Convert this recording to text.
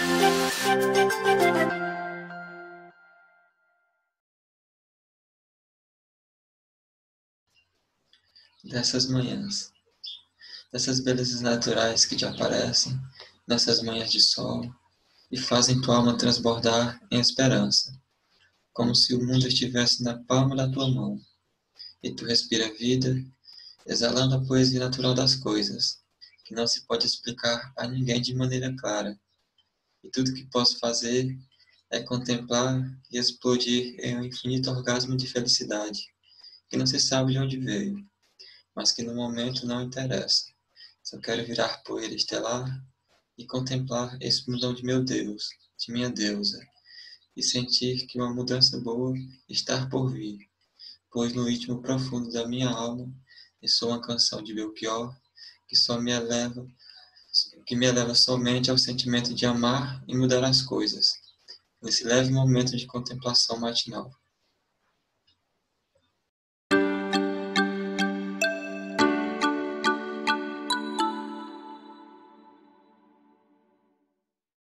Dessas manhãs, dessas belezas naturais que te aparecem, nessas manhãs de sol, e fazem tua alma transbordar em esperança, como se o mundo estivesse na palma da tua mão, e tu respira vida, exalando a poesia natural das coisas, que não se pode explicar a ninguém de maneira clara, e tudo que posso fazer é contemplar e explodir em um infinito orgasmo de felicidade, que não se sabe de onde veio, mas que no momento não interessa. Só quero virar poeira estelar e contemplar esse mundão de meu Deus, de minha deusa, e sentir que uma mudança boa está por vir, pois no ritmo profundo da minha alma ressoa uma canção de Belchior que só me eleva, que me eleva somente ao sentimento de amar e mudar as coisas, nesse leve momento de contemplação matinal.